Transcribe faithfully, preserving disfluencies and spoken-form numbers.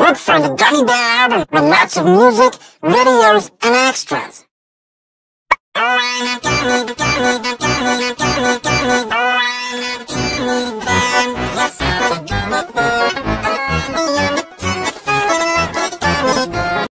Look for the Gummy Bear album with lots of music, videos, and extras. Oh, I'm a gummy, gummy, gummy, gummy, gummy, oh, I'm a gummy bear.